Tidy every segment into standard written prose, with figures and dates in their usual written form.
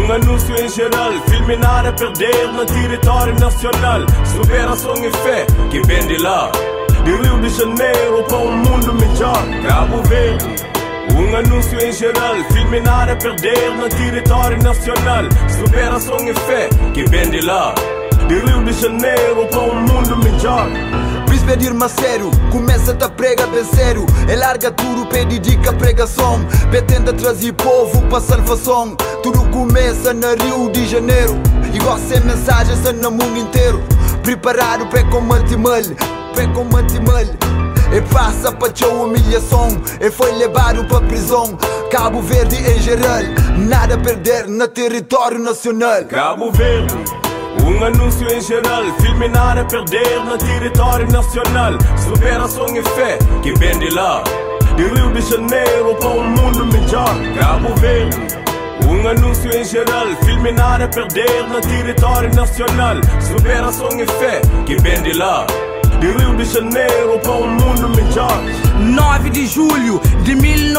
anúncio em geral, filmar a perder no território nacional. Superação e fé que vem de lá, de Rio de Janeiro para um mundo melhor. Cabo Verde. Anúncio em geral, filmar a perder no território nacional. Superação e fé que vem de lá, de Rio de Janeiro para um mundo melhor. Pedir-me a sério, começa-te a prega bem sério. É larga tudo, pede dica, pregação. Pretende trazer povo para salvação. Tudo começa na Rio de Janeiro. Igual sem mensagens no mundo inteiro. Preparado para combater mal, para combater mal. E passa para tua humilhação. E foi levado para prisão. Cabo Verde em geral, nada a perder no território nacional. Cabo Verde. Anúncio em geral, filmar a perder no território nacional. Superação e fé que vem de lá, de Rio de Janeiro para um mundo melhor. Cabo Verde. Anúncio em geral, filmar a perder no território nacional. Superação e fé que vem de lá, de Rio de Janeiro para um mundo melhor. 9 de julho de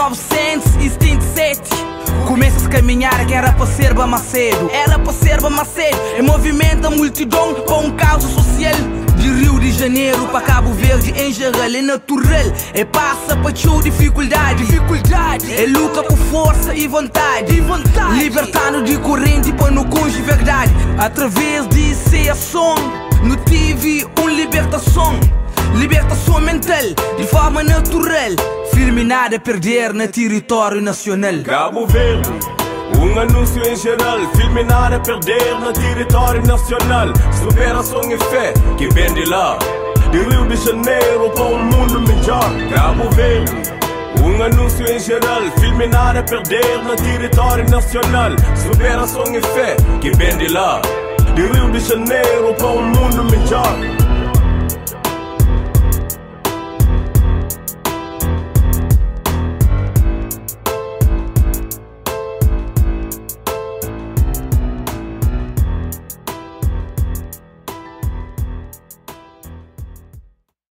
1977 começa a caminhar que era para ser Macedo. Era para ser Macedo. E movimenta a multidão para um caos social. De Rio de Janeiro para Cabo Verde em geral é natural. E passa para tua dificuldade. É luta com força e vontade. Libertando de corrente para no conge verdade. Através de iniciação no tive libertação. Libertação mental de forma natural. Firme nada a perder no território nacional. Cabo Verde. Anúncio em geral, filmar a perder no território nacional. Superação e fé que vem de lá, de Rio de Janeiro para um mundo melhor. Cabo Verde. Anúncio em geral, filmar a perder no território nacional. Superação e fé que vem de lá, de Rio de Janeiro para um mundo melhor.